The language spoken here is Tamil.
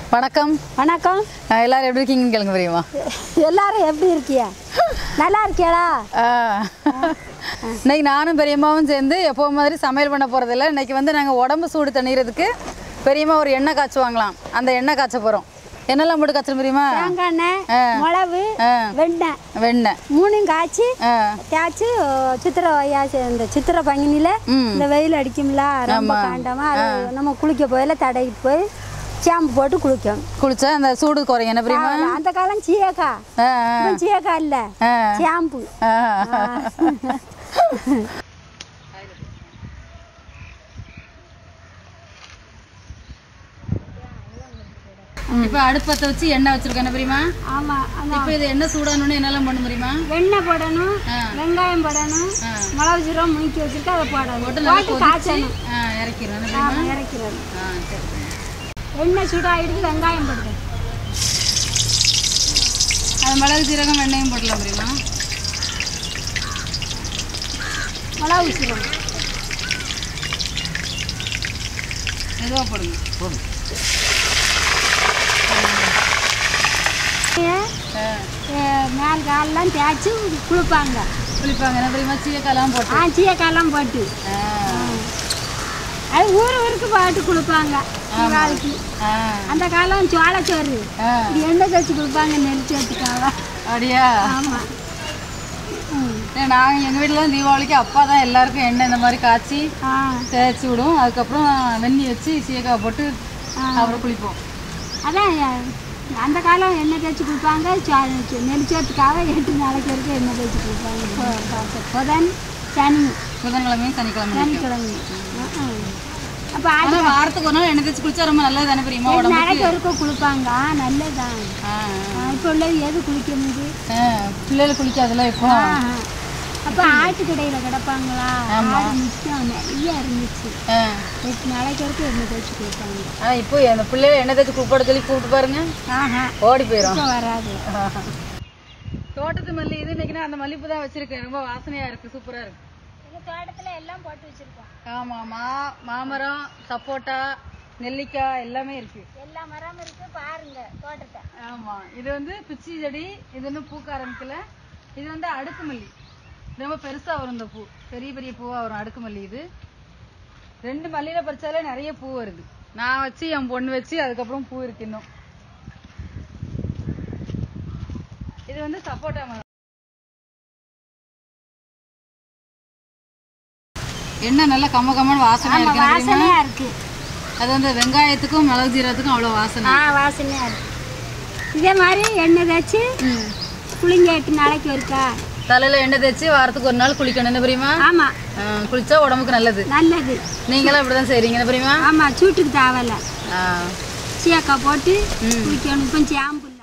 வணக்கம். வணக்கம். எல்லாரும் எப்படி இருக்கீங்கன்னு கேளுங்க தெரியுமா? எல்லாரும் எப்படி இருக்கியா? நல்லா இருக்கியாடா? இன்னைக்கு நானும் பெரியம்மாவும் சேர்ந்து எப்போ மாதிரி சமையல் பண்ண போகிறதில்ல. இன்னைக்கு வந்து நாங்கள் உடம்பு சூடு தணிகிறதுக்கு பெரியம்மா ஒரு எண்ணெய் காய்ச்சுவாங்களாம். அந்த எண்ணெய் காய்ச்ச போகிறோம். என்னெல்லாம் போட்டு காய்ச்சல் தெரியுமா? தேங்காய் எண்ணெய், மிளகு, வெண்ணெய் மூணையும் காய்ச்சி தேய்ச்சி சித்திரை வையாச்சு இந்த சித்திரை பங்குனியில் இந்த வெயில் அடிக்கும்ல ரொம்ப காண்டமா அது நம்ம குளிக்க போயில தடவிட்டு போய் ஷாம்பு போட்டு குளிச்சா அந்த சூடு குறையும். என்ன தெரியுமா? அந்த காலம் சீயக்கா இல்ல ஷாம்பு. இப்போ அடுப்பத்தை வச்சு எண்ணெய் வச்சிருக்கேன். என்ன தெரியுமா? ஆமா. இப்போ இது எண்ணெய் சூடானோன்னு என்னெல்லாம் பண்ண முடியுமா? வெண்ணெய் போடணும், வெங்காயம் போடணும், மிளகு ஜீரகம் முழுக்கி வச்சிருக்கா அதை போடணும், போட்டு காய்ச்சணும், இறக்கிறோம். எண்ணெய் சூடாகிடுது, வெங்காயம் போடுது, அது மிளகு ஜீரகம் வெண்ணையும் போடலாம் தெரியுமா? மிளகு ஜீரகம் மெதுவாக போடுங்க. மேல் காலெல்லாம் தேய்ச்சி குளிப்பாங்க. என்ன தெரியுமா? சீயக்காயெல்லாம் போட்டு அது ஊருக்கு போட்டு குளிப்பாங்க. தீபாவளிக்கு அந்த காலம் சோளச்சோறு எண்ணெய் தேய்ச்சி கொடுப்பாங்க, நெரிச்சு வச்சுக்காவா. அப்படியா? ஆமாம். நாங்கள் எங்கள் வீட்டில் தீபாவளிக்கு அப்பா தான் எல்லாருக்கும் எண்ணெய் இந்த மாதிரி காய்ச்சி தேய்ச்சி விடும். அதுக்கப்புறம் வெந்நி வச்சு சீயக்காய் போட்டு அப்புறம் குளிப்போம். அதான் அந்த காலம் எண்ணெய் தேய்ச்சி கொடுப்பாங்க. நெரிச்சோத்துக்காக 8 நாளைக்கு வரைக்கும் எண்ணெய் தேய்ச்சி கொடுப்பாங்க. புதன்கிழமையும் சனிக்கிழமையும். அப்போ வாரத்துக்கு ஒரு நாள் எண்ணெய் தேய்ச்சி குளிச்சா ரொம்ப நல்லது தானே தெரியுமா? நாளைக்கு வரைக்கும் குளிப்பாங்க. நல்லதுதான். இப்போ உள்ளது எது குளிக்க முடியுது? பிள்ளைகள் குளிக்காதுல்ல இப்போ. அப்போ ஆட்டுக்கடையில் கிடப்பாங்களா? மிச்சம் நிறைய இருந்துச்சு. 8 நாளைக்கு வரைக்கும் எண்ணெய் தேய்ச்சி கொடுப்பாங்க. இப்போ அந்த பிள்ளைகள் எண்ணெய் தேய்ச்சி கூப்பிட சொல்லி கூப்பிட்டு பாருங்க, ஓடி போயிடும். வராது. தோட்டத்து மல்லி இது இன்னைக்கு அந்த மல்லிப்பூ தான் வச்சிருக்கேன். ரொம்ப வாசனையா இருக்கு, சூப்பரா இருக்கு. தோட்டத்துல எல்லாம் போட்டு வச்சிருக்கோம். ஆமா, மாமரம், சப்போட்டா, நெல்லிக்காய் எல்லாமே இருக்கு. எல்லா மரமும் இருக்கு, பாருங்க தோட்டத்தை. ஆமா, இது வந்து பிச்சி செடி. இது இன்னும் பூக்க ஆரம்பிக்கல. இது வந்து அடுக்கு மல்லி, ரொம்ப பெருசா வரும். இந்த பூ பெரிய பெரிய பூவா வரும். அடுக்கு மல்லி இது 2 மல்லியில பறிச்சாலே நிறைய பூ வருது. நான் வச்சு என் பொண்ணு வச்சு அதுக்கப்புறம் பூ இருக்கு இன்னும். இது வந்து சப்போட்டா மரம். எண்ணெய் நல்லா கம்மன்னு வாசனையா இருக்கு. அது வந்து வெங்காயத்துக்கும் மிளகு ஜீரகத்துக்கும் அவ்வளோ வாசனையா இருக்கு. இதே மாதிரி எண்ணெய் தேய்ச்சி குளிங்க 8 நாளைக்கு இருக்கா. தலையில எண்ணெய் தேய்ச்சி வாரத்துக்கு ஒரு நாள் குளிக்கணும். என்ன தெரியுமா? ஆமா. குளிச்சா உடம்புக்கு நல்லது. நீங்களும் அப்படிதான் செய்றீங்க. என்ன தெரியுமா? ஆமா, சூட்டுக்கு தேவையில்ல. சீயக்காய் போட்டு குளிக்கணும். இப்போ ஷாம்பு